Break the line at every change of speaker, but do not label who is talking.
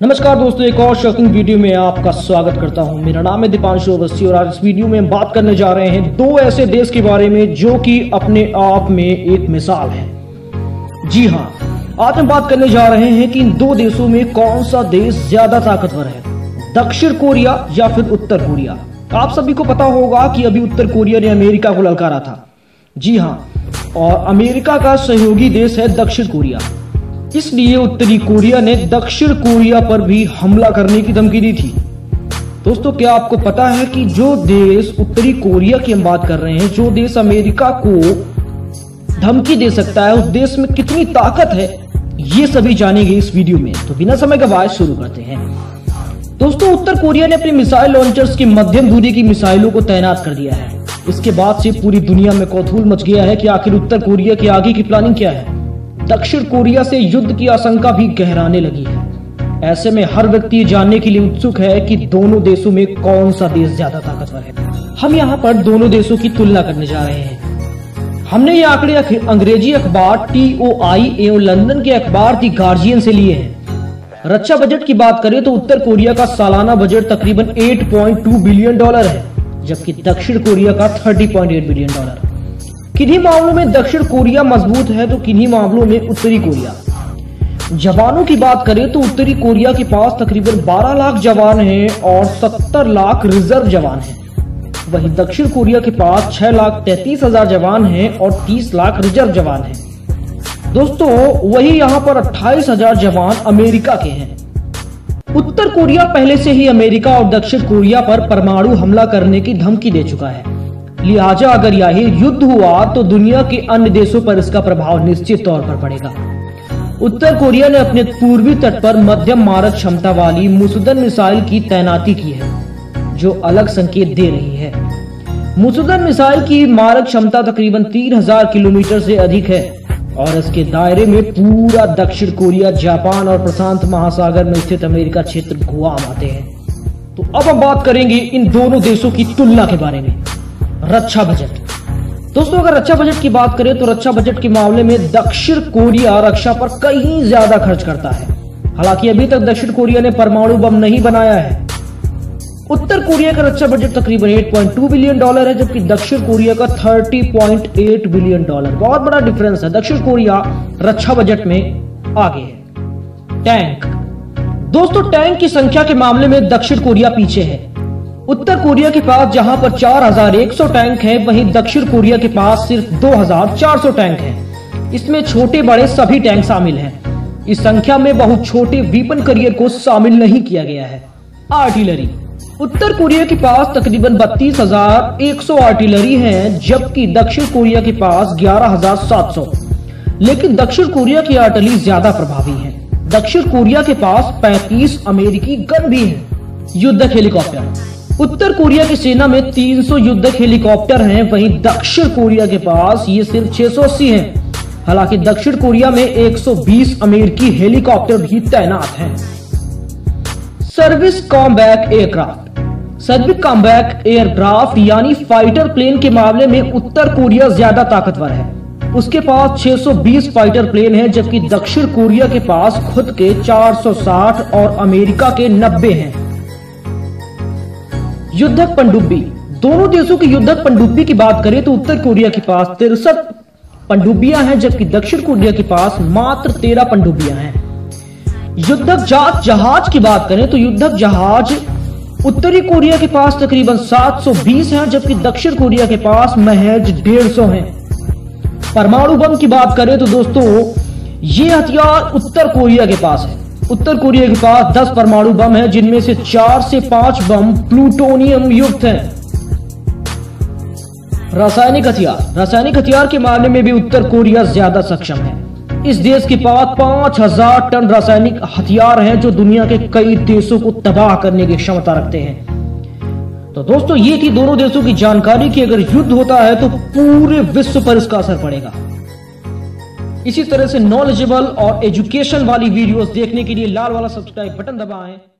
नमस्कार दोस्तों, एक और शॉकिंग वीडियो में आपका स्वागत करता हूं। मेरा नाम है दीपांशु अवस्थी और आज इस वीडियो में हम बात करने जा रहे हैं दो ऐसे देश के बारे में जो कि अपने आप में एक मिसाल है। जी हां, आज हम बात करने जा रहे हैं कि इन दो देशों में कौन सा देश ज्यादा ताकतवर है, दक्षिण कोरिया या फिर उत्तर कोरिया। आप सभी को पता होगा कि अभी उत्तर कोरिया ने अमेरिका को ललकारा था। जी हां, और अमेरिका का सहयोगी देश है दक्षिण कोरिया। इसलिए उत्तरी कोरिया ने दक्षिण कोरिया पर भी हमला करने की धमकी दी थी। दोस्तों, क्या आपको पता है कि जो देश उत्तरी कोरिया की हम बात कर रहे हैं, जो देश अमेरिका को धमकी दे सकता है, उस देश में कितनी ताकत है, ये सभी जानेंगे इस वीडियो में। तो बिना समय गवाए शुरू करते हैं। दोस्तों, उत्तर कोरिया ने अपनी मिसाइल लॉन्चर्स की मध्यम दूरी की मिसाइलों को तैनात कर दिया है। इसके बाद से पूरी दुनिया में कौतूहल मच गया है कि आखिर उत्तर कोरिया की आगे की प्लानिंग क्या है। दक्षिण कोरिया से युद्ध की आशंका भी गहराने लगी है। ऐसे में हर व्यक्ति ये जानने के लिए उत्सुक है कि दोनों देशों में कौन सा देश ज्यादा ताकतवर है। हम यहाँ पर दोनों देशों की तुलना करने जा रहे हैं। हमने ये आंकड़े अंग्रेजी अखबार TOI एवं लंदन के अखबार दी गार्जियन से लिए हैं। रक्षा बजट की बात करें तो उत्तर कोरिया का सालाना बजट तकरीबन $8.2 बिलियन है, जबकि दक्षिण कोरिया का $30.8 बिलियन। किन्हीं मामलों में दक्षिण कोरिया मजबूत है तो किन्हीं मामलों में उत्तरी कोरिया। जवानों की बात करें तो उत्तरी कोरिया के पास तकरीबन 12 लाख जवान हैं और 70 लाख रिजर्व जवान हैं। वहीं दक्षिण कोरिया के पास 6,33,000 जवान हैं और 30 लाख रिजर्व जवान हैं। दोस्तों, वही यहाँ पर 28,000 जवान अमेरिका के हैं। उत्तर कोरिया पहले से ही अमेरिका और दक्षिण कोरिया पर परमाणु हमला करने की धमकी दे चुका है। लिहाजा अगर यह युद्ध हुआ तो दुनिया के अन्य देशों पर इसका प्रभाव निश्चित तौर पर पड़ेगा। उत्तर कोरिया ने अपने पूर्वी तट पर मध्यम मारक क्षमता वाली मुसुदन मिसाइल की तैनाती की है, जो अलग संकेत दे रही है। मुसुदन मिसाइल की मारक क्षमता तकरीबन 3,000 किलोमीटर से अधिक है और इसके दायरे में पूरा दक्षिण कोरिया, जापान और प्रशांत महासागर में स्थित अमेरिका क्षेत्र गुआम आते हैं। तो अब हम बात करेंगे इन दोनों देशों की तुलना के बारे में। रक्षा बजट। दोस्तों, अगर रक्षा बजट की बात करें तो रक्षा बजट के मामले में दक्षिण कोरिया रक्षा पर कहीं ज्यादा खर्च करता है। हालांकि अभी तक दक्षिण कोरिया ने परमाणु बम नहीं बनाया है। उत्तर कोरिया का रक्षा बजट तकरीबन $8.2 बिलियन है, जबकि दक्षिण कोरिया का $30.8 बिलियन। बहुत बड़ा डिफरेंस है। दक्षिण कोरिया रक्षा बजट में आगे है। टैंक। दोस्तों, टैंक की संख्या के मामले में दक्षिण कोरिया पीछे है। उत्तर कोरिया के पास जहां पर 4,100 टैंक हैं, वहीं दक्षिण कोरिया के पास सिर्फ 2,400 टैंक हैं। इसमें छोटे बड़े सभी टैंक शामिल हैं। इस संख्या में बहुत छोटे वीपन करियर को शामिल नहीं किया गया है। आर्टिलरी। उत्तर कोरिया के पास तकरीबन 32,100 आर्टिलरी हैं, जबकि दक्षिण कोरिया के पास 11,700। लेकिन दक्षिण कोरिया की आर्टिलरी ज्यादा प्रभावी है। दक्षिण कोरिया के पास 35 अमेरिकी गन भी है। युद्धक हेलीकॉप्टर। उत्तर कोरिया की सेना में 300 युद्धक हेलीकॉप्टर हैं, वहीं दक्षिण कोरिया के पास ये सिर्फ 680 हैं। हालांकि दक्षिण कोरिया में 120 अमेरिकी हेलीकॉप्टर भी तैनात हैं। Service combat aircraft. Service combat aircraft यानी फाइटर प्लेन के मामले में उत्तर कोरिया ज्यादा ताकतवर है। उसके पास 620 फाइटर प्लेन हैं, जबकि दक्षिण कोरिया के पास खुद के 460 और अमेरिका के 90 हैं। युद्धक पनडुब्बी। दोनों देशों की युद्धक पनडुब्बी की बात करें तो उत्तर कोरिया के पास 63 पनडुब्बियां हैं, जबकि दक्षिण कोरिया के पास मात्र 13 पनडुब्बियां हैं। युद्धक जहाज की बात करें तो युद्धक जहाज उत्तरी कोरिया के पास तकरीबन 720 हैं, जबकि दक्षिण कोरिया के पास महज 150 हैं। परमाणु बम की बात करें तो दोस्तों, ये हथियार उत्तर कोरिया के पास है। उत्तर कोरिया के पास 10 परमाणु बम है, जिनमें से 4 से 5 बम प्लूटोनियम युक्त हैं। रासायनिक हथियार। रासायनिक हथियार के मामले में भी उत्तर कोरिया ज्यादा सक्षम है। इस देश के पास 5,000 टन रासायनिक हथियार हैं, जो दुनिया के कई देशों को तबाह करने की क्षमता रखते हैं। तो दोस्तों, ये थी दोनों देशों की जानकारी कि अगर युद्ध होता है तो पूरे विश्व पर इसका असर पड़ेगा। इसी तरह से नॉलेजेबल और एजुकेशन वाली वीडियोस देखने के लिए लाल वाला सब्सक्राइब बटन दबाएं।